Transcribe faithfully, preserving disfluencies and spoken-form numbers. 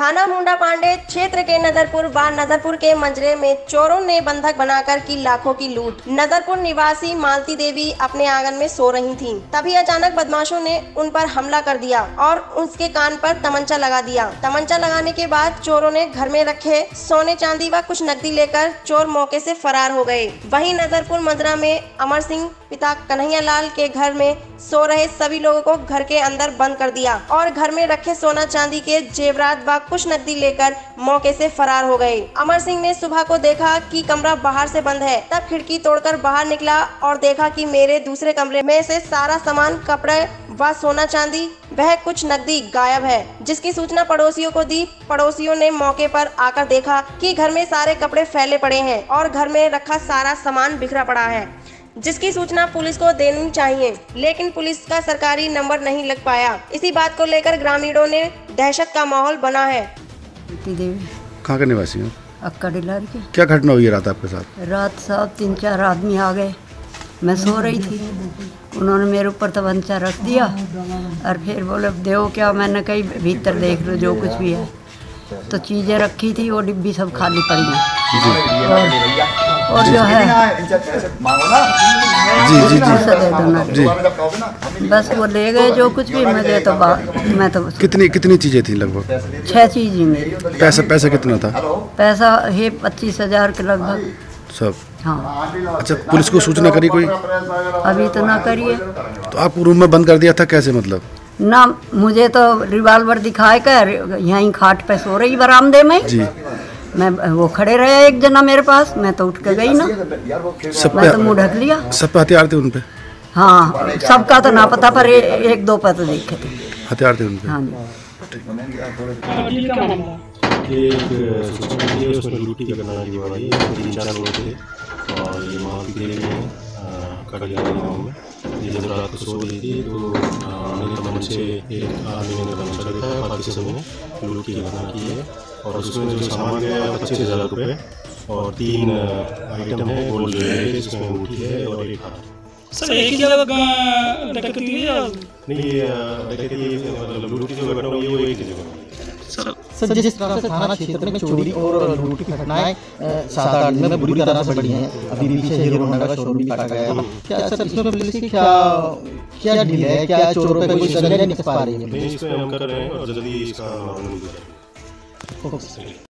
थाना मुंडा पांडे क्षेत्र के नदरपुर व नदरपुर के मंजरे में चोरों ने बंधक बनाकर की लाखों की लूट। नदरपुर निवासी मालती देवी अपने आंगन में सो रही थीं। तभी अचानक बदमाशों ने उन पर हमला कर दिया और उसके कान पर तमंचा लगा दिया। तमंचा लगाने के बाद चोरों ने घर में रखे सोने चांदी व कुछ नकदी लेकर चोर मौके से फरार हो गए। वहीं नदरपुर मंजरा में अमर सिंह पिता कन्हैया लाल के घर में सो रहे सभी लोगों को घर के अंदर बंद कर दिया और घर में रखे सोना चांदी के जेवरात व कुछ नकदी लेकर मौके से फरार हो गए। अमर सिंह ने सुबह को देखा कि कमरा बाहर से बंद है, तब खिड़की तोड़कर बाहर निकला और देखा कि मेरे दूसरे कमरे में से सारा सामान, कपड़े व सोना चांदी वह कुछ नकदी गायब है। जिसकी सूचना पड़ोसियों को दी। पड़ोसियों ने मौके पर आकर देखा कि घर में सारे कपड़े फैले पड़े हैं और घर में रखा सारा सामान बिखरा पड़ा है, जिसकी सूचना पुलिस को देनी चाहिए, लेकिन पुलिस का सरकारी नंबर नहीं लग पाया। इसी बात को लेकर ग्रामीणों ने दहशत का माहौल बना है। देवी कहाँ के निवासी हो? अक्का डिलार के। क्या घटना हुई है रात आपके साथ? रात साहब तीन चार आदमी आ गए, मैं सो रही थी, उन्होंने मेरे ऊपर तमंचा रख दिया और फिर बोले देव क्या, मैंने कही भीतर देख लो जो कुछ भी है। तो चीज़ें रखी थी वो डिब्बी सब खाली पड़ी हैं और, और जो है जी जी जी दे दो ना जी बस वो ले गए जो कुछ भी। मुझे तो मैं तो कितनी कितनी चीजें थी लगभग? छह चीज ही मेरी। पैसा पैसा कितना था? पैसा है पच्चीस हजार के लगभग सब। हाँ। अच्छा, पुलिस को सूचना करी कोई? अभी तो ना करिए। तो आपको रूम में बंद कर दिया था कैसे? मतलब ना, मुझे तो रिवाल्वर दिखाए कर यहीं खाट पे सो रही बरामदे में जी। मैं वो खड़े रहे एक जना मेरे पास, मैं तो उठ के गई ना, सब मैं तो मुँह ढक लिया। सब पे हथियार थे उन पे? हाँ, सबका तो ना पता पर ए, एक दो पे तो देखे थे हथियार थे उन पे। हाँ ये एक सूचना मिली है, उसमें लूटी की घटना की बात है। तीन चार लोग थे और ये मालती देवी में कड़ियाली गाँव में ये जब रात को सो रही थी तो उन्हें तमंचे एक आदमी ने तमंचा देखा है, बाकी सब ने लूटी की घटना की है और उसमें जो सामान गया पच्चीस हज़ार रुपये और तीन आइटम है गोल्ड ज्वेलरी, जिसमें अंगूठी है और एक हाथ। सर एक ही जगह डकैती हुई है? नहीं, ये डकैती मतलब लूटी जो घटना हुई है वो एक ही जगह। सर जिस तरह से थाना क्षेत्र में चोरी और लूट की घटनाएं सात आठ दिन में बुरी तरह से बढ़ी हैं, अभी पीछे हीरो होंडा का शोरूम भी काटा गया है, क्या सर इसमें पुलिस की क्या क्या डील है? क्या चोरों पे कोई सजा नहीं निकल पा रही है? नहीं, इसमें हम कर रहे हैं और जल्दी इसका